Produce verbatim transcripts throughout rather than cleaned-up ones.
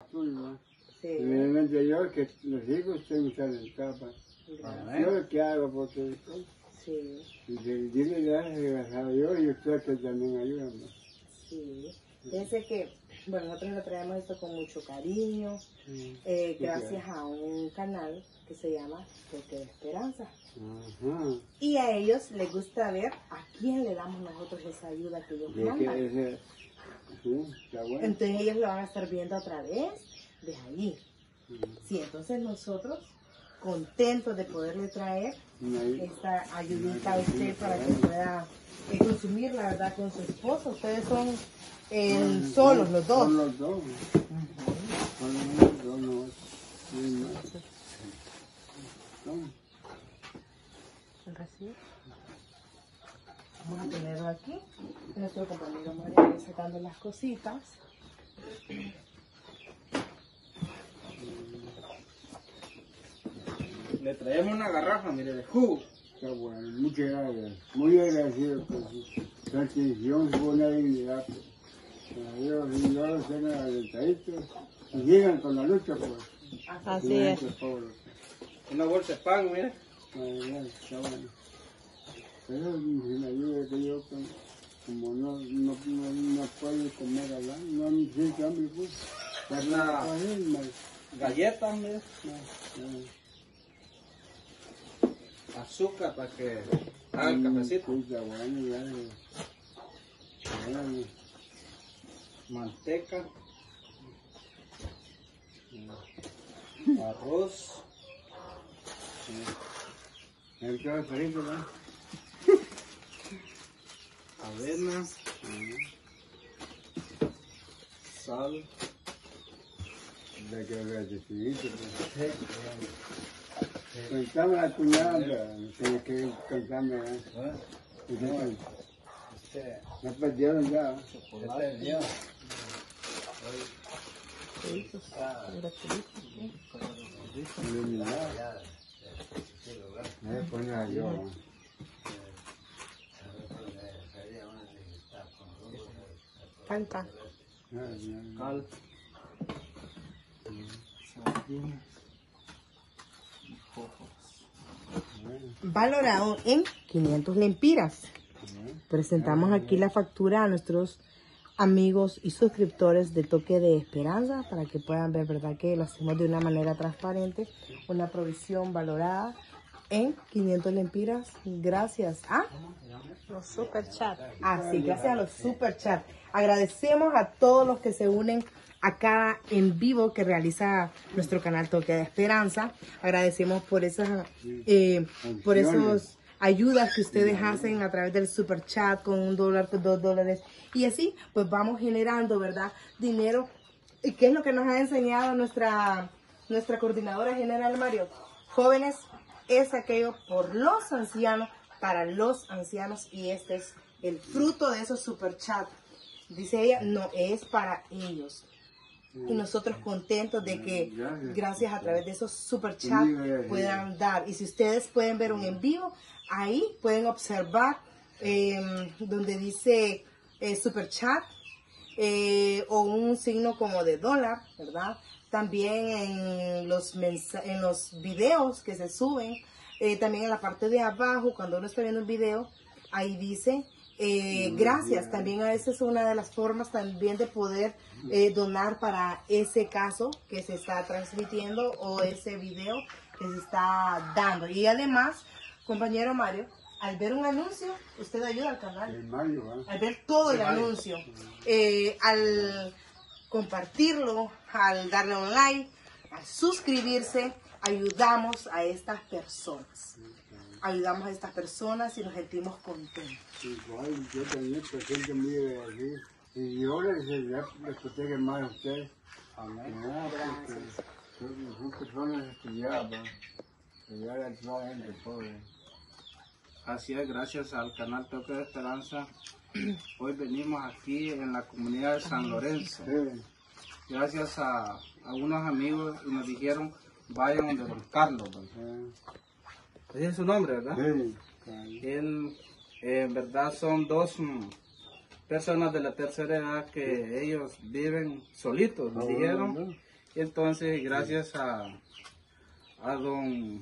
tuyo. Sí. En el interior que los hijos se usan en capa. Yo lo que hago porque Sí. y de- dile gracias a Dios y usted que también ayudan. Sí. Fíjense que, bueno, nosotros le traemos esto con mucho cariño, Sí. eh, Sí, gracias claro. a un canal que se llama Toque de Esperanza. Ajá. Y a ellos les gusta ver a quién le damos nosotros esa ayuda que ellos De que mandan. ese, sí, está bueno. Entonces ellos lo van a estar viendo a través de ahí. Mm. Sí, entonces nosotros contentos de poderle traer Ahí. esta ayudita a usted para que pueda eh, consumir, la verdad, con su esposo. Ustedes son eh, Mm, solos los dos. Son los dos. Son los dos, no. Sí, no. Son. ¿El recibo? Vamos a tenerlo aquí. Nuestro compañero Mario va sacando las cositas. Le traemos una garrafa, mire, de jugo. Está bueno, muchas gracias. Muy agradecido por su atención, su buena dignidad. Adiós, y yo los tengo alentaditos. Y sigan con la lucha, pues. Así La es. gente pobre. Una bolsa de pan, mire. Ay, ay, está bueno. Pero sin ayuda que yo, pues, como no, no, no, no puedo comer allá, no me siento hambre, pues. Ya Una- no puedo ir, más. Galletas, mire. No, no. Azúcar para que haga el cafecito. Sí, está bueno, ya. Bueno. Manteca. Arroz. El que va a salir, ¿verdad? Avena. Sal. De que lo decidiste, pues. Contame la cuñada, tienes que contarme, ¿eh? No perdieron ya. Me pone a yo. Canta. Cal. Sardina. Valorado en quinientos lempiras. Presentamos aquí la factura a nuestros amigos y suscriptores de Toque de Esperanza para que puedan ver, ¿verdad?, que lo hacemos de una manera transparente. Una provisión valorada en quinientos lempiras gracias a Los super chat. Así, gracias a los super chat. Agradecemos a todos los que se unen a cada en vivo que realiza nuestro canal Toque de Esperanza. Agradecemos por esas, eh, por esos ayudas que ustedes hacen a través del super chat con un dólar, con dos dólares. Y así, pues vamos generando, ¿verdad?, dinero. ¿Y qué es lo que nos ha enseñado nuestra, nuestra coordinadora general, Mario? Jóvenes, es aquello por los ancianos, para los ancianos, y este es el fruto de esos super chats. Dice ella, no, es para ellos. Y nosotros contentos de que gracias a través de esos super chats puedan dar. Y si ustedes pueden ver un en vivo, ahí pueden observar eh, donde dice eh, super chat eh, o un signo como de dólar, ¿verdad? También en los, en los videos que se suben, eh, también en la parte de abajo, cuando uno está viendo un video, ahí dice eh, gracias. También a veces es una de las formas también de poder eh, donar para ese caso que se está transmitiendo o ese video que se está dando. Y además, compañero Mario, al ver un anuncio, usted ayuda al canal. El Mario, ¿eh? Al ver todo el anuncio, eh, al compartirlo, al darle un like, al suscribirse, ayudamos a estas personas. Ayudamos a estas personas y nos sentimos contentos. Igual, yo también presento muy agradecido. Y yo les, les protege más a ustedes. Amén. Ah, porque son, son personas estudiadas, ¿no? Estudiar a toda la gente pobre. Así es, gracias al canal Toque de Esperanza. Hoy venimos aquí en la comunidad de San Lorenzo. Sí. Gracias a, a unos amigos y nos dijeron, vayan donde don Carlos. ¿Verdad? Sí. Ese es su nombre, ¿verdad? Sí. Él, eh, en verdad, son dos mm, personas de la tercera edad que ellos viven solitos, nos dijeron. Entonces, gracias a, a don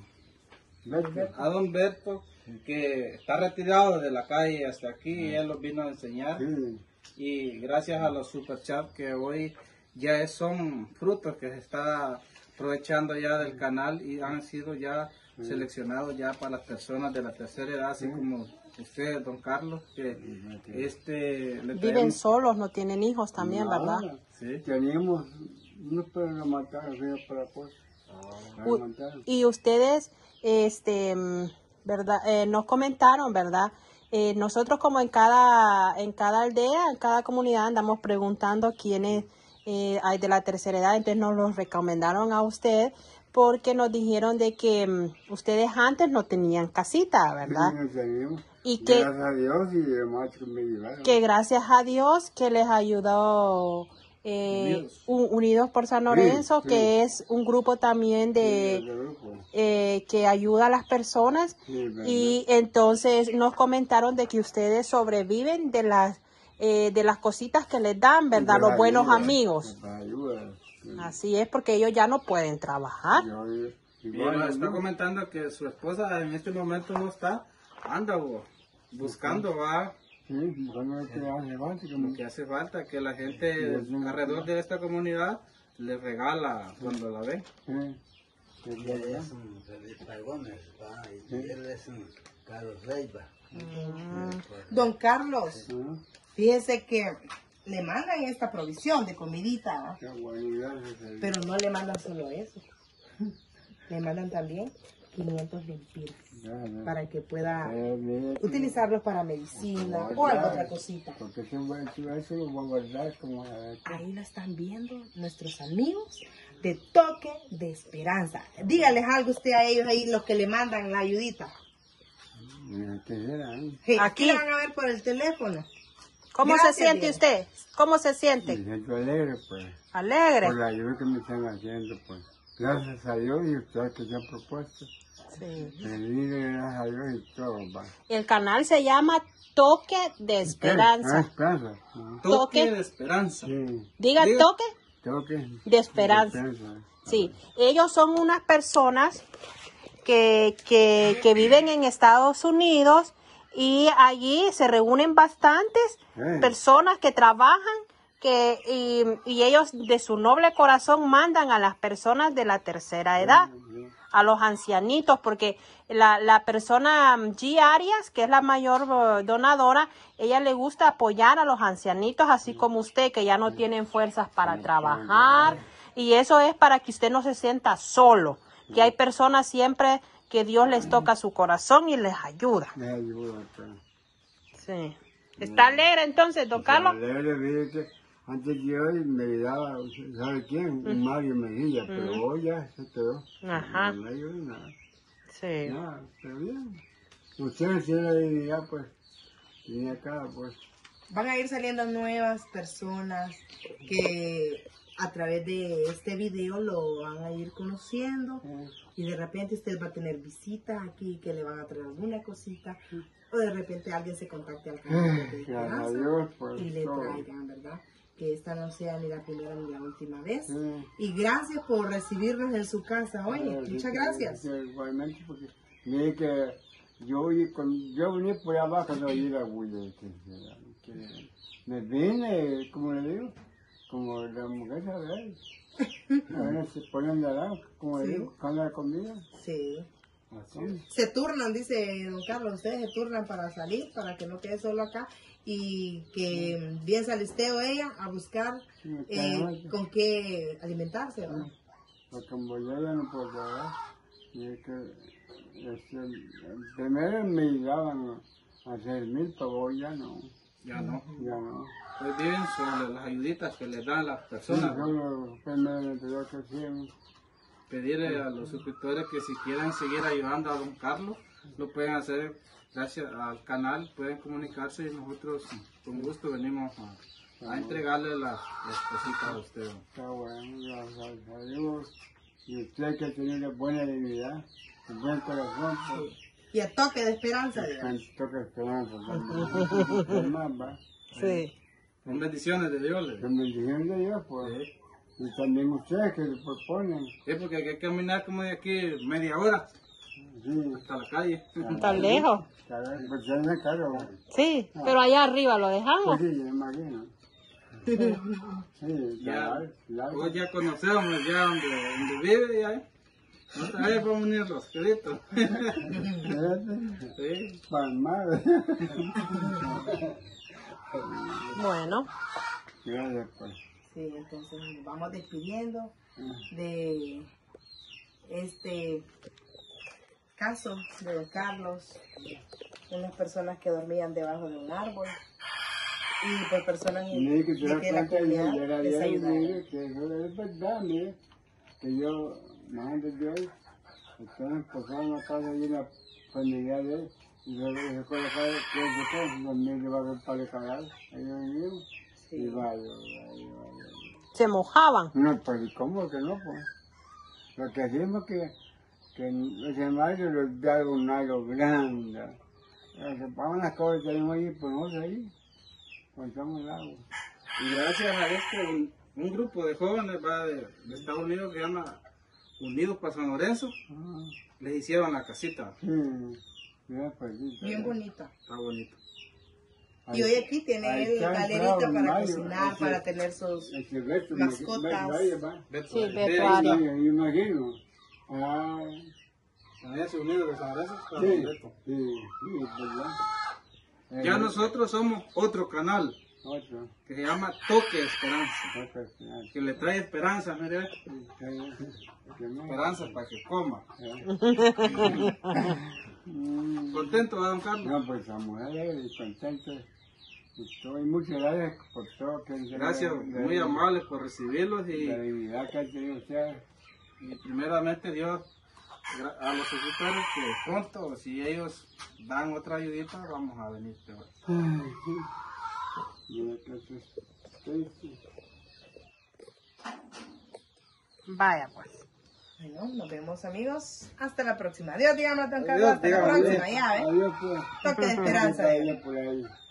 a don Berto, que está retirado de la calle hasta aquí, y él los vino a enseñar. Sí. Y gracias a los superchats que hoy ya es- son frutos que se está aprovechando ya del canal y han sido ya seleccionados ya para las personas de la tercera edad, así como usted, don Carlos, que este le Viven traemos- solos, no tienen hijos también, ¿verdad? Nada. Sí. Teníamos, no pero lo mataron, fue para pues. U- Y ustedes, este, mm, verdad, eh, nos comentaron, ¿verdad? Eh, nosotros como en cada, en cada aldea, en cada comunidad andamos preguntando quiénes eh, hay de la tercera edad, entonces nos los recomendaron a usted porque nos dijeron de que mm, ustedes antes no tenían casita, ¿verdad? Sí, no teníamos. Y que, Gracias a Dios y demás que me ayudaron. que gracias a Dios que les ayudó eh, Unidos. U- Unidos por San Lorenzo, sí. que es un grupo también Sí, de... de grupo. eh, que ayuda a las personas Sí, verdad. y entonces nos comentaron de que ustedes sobreviven de las eh, de las cositas que les dan, ¿verdad? De Los la buenos ayuda, amigos. de la ayuda. Sí. Así es, porque ellos ya no pueden trabajar. Yo, Y igual, nos está ¿no? comentando que su esposa en este momento no está, anda bo, buscando, va Sí, buscando lo que hace falta, lo como que hace falta, que la gente Sí, sí. alrededor de esta comunidad le regala cuando la ve. sí. Sí, Él verdad. es un Felipe Gómez, ¿va? Y él es un Carlos Leiva. Don Carlos, Ah, fíjese que le mandan esta provisión de comidita, ¿va? qué bueno, gracias a Dios. Pero no le mandan solo eso. Le mandan también quinientos lempiras Ya, ya. para que pueda Eh, mire, utilizarlos para medicina no, o ya, alguna otra cosita. Porque eso, eso, eso lo voy a guardar como a ver. Ahí lo están viendo nuestros amigos de Toque de Esperanza. Dígales algo usted a ellos ahí, los que le mandan la ayudita. Mira, ¿qué será? eh? Sí, Aquí. aquí la van a ver por el teléfono. ¿Cómo Gracias, se siente Diego. usted? ¿Cómo se siente? Me siento alegre, pues, Alegre. por la ayuda que me están haciendo, pues. Gracias a Dios y ustedes que se han propuesto. Sí. Feliz, gracias a Dios y todo, va. El canal se llama Toque de Ah, Esperanza. esperanza. Ah, Toque Toque. de esperanza. Sí, Diga Diga- Toque toque. de Esperanza. Sí, ellos son unas personas que, que, que viven en Estados Unidos y allí se reúnen bastantes Eh. personas que trabajan que y, y ellos de su noble corazón mandan a las personas de la tercera edad, a los ancianitos, porque la, la persona G. Arias, que es la mayor eh, donadora, ella le gusta apoyar a los ancianitos, así como usted, que ya no tienen fuerzas para trabajar. Y eso es para que usted no se sienta solo, que hay personas siempre que Dios les toca su corazón y les ayuda. Me ayuda, pues. Sí. ¿Está alegre entonces, don Carlos? Alegre, mire que antes de hoy me ayudaba, ¿sabe quién? Un Mario Medilla, pero hoy ya se quedó. Ajá. No me ayuda nada. Sí. Nada, pero bien. Ustedes tienen la dignidad, pues. Y acá, pues. Van a ir saliendo nuevas personas que a través de este video lo van a ir conociendo y de repente usted va a tener visitas aquí que le van a traer alguna cosita o de repente alguien se contacte al canal de Gracias a Esperanza Dios, pues. y le todo. traigan, ¿verdad? Que esta no sea ni la primera ni la última vez. Sí. Y gracias por recibirnos en su casa. Oye, Ah, sí, muchas sí, gracias. sí, igualmente, porque mire que yo, y con, yo vine por abajo de oír la bulla. Que, que me vine, como le digo, como la mujer, ¿sabes? Ahora se ponen de lado, como le Sí. digo, con la comida. Sí. Así. Se turnan, dice don Carlos, ustedes se turnan para salir, para que no quede solo acá y que bien salisteo ella a buscar Sí, eh, claro. con qué alimentarse, ¿verdad? Porque como yo ya no puedo pagar, y es que este, primero me daban a hacer mil, pero hoy ya no, Ya no. ya no. Hoy viven sobre las ayuditas que les dan las Sí, personas. solo primero me pidió que hacían. Pedirle a los suscriptores que si quieren seguir ayudando a don Carlos, lo pueden hacer gracias al canal, pueden comunicarse y nosotros con gusto venimos a, a entregarle las, las cositas a usted. Está bueno, gracias a Dios. Y usted que tiene buena dignidad, un buen corazón, pues, Y a toque de esperanza, digamos. con toque esperanza. Pues, más, va. Sí. Son bendiciones de Dios. le- Con bendición de Dios, pues. Sí. Y también ustedes que se proponen. Sí, porque hay que caminar como de aquí media hora Sí. hasta la calle. Está lejos. Caray, pues ya no es caro. Sí, pero allá arriba lo dejamos. Pues sí, me imagino. Sí, Ya, claro, claro. pues ya conocemos ya donde, donde vive ya. Otra vez vamos a unir los créditos. Fíjate, Sí. palmado. Bueno, Gracias, pues. Sí, entonces nos vamos despidiendo de este caso de don Carlos, unas personas que dormían debajo de un árbol y por personas Mire que te de das que la cuenta, yo comunidad ya la les había ayudara. vivido, que eso es verdad, mire, que yo, más antes de hoy, estaban pasaban a casa y la familia de él, y luego se colocaba, que se fue, dormir debajo del palo de cagar, ahí yo vivimos, y vaya, vaya, vaya. se mojaban. No, pues, ¿y cómo que no, pues? Lo que hacemos que, que los animales los da un algo grande, se pagan las cosas que tenemos ahí, ponemos ahí, contamos el agua. Y gracias a este, un, un grupo de jóvenes va de, de Estados Unidos que se llama Unidos para San Lorenzo, Ah, les hicieron la casita. sí, mira, pues, sí, Bien bonita. Está bonito. Y hoy aquí tiene ahí el está galerita entrado para Mayo, cocinar, ese- para tener sus... ese Beto, mascotas. me- me- me- Beto, Sí, ahí Beto está. Arias. Sí, me imagino. Ah, También se unido de San Lorenzo está sí, Beto. sí, sí, es verdad. Ya Eh, nosotros somos otro canal Otro, que se llama Toque Esperanza, otro, sí, que le trae esperanza, mire, sí, sí, ¿qué más? esperanza para que coma. Mm, ¿Contento, don Carlos? No, pues estamos alegres y contentos. Estoy muchas gracias por todo. Que Gracias, la- muy amables por recibirlos y, La dignidad que ha tenido usted. y primeramente Dios gra- a los suscriptores que pronto, si ellos dan otra ayudita, vamos a venir. Ay, sí. Y entonces, sí, sí. Vaya pues. Bueno, nos vemos amigos. Hasta la próxima. Adiós, dígame, don Carlos. Adiós, Hasta la dígame. próxima, ya, ¿eh? Adiós, pues. Toque de esperanza. Adiós por ahí.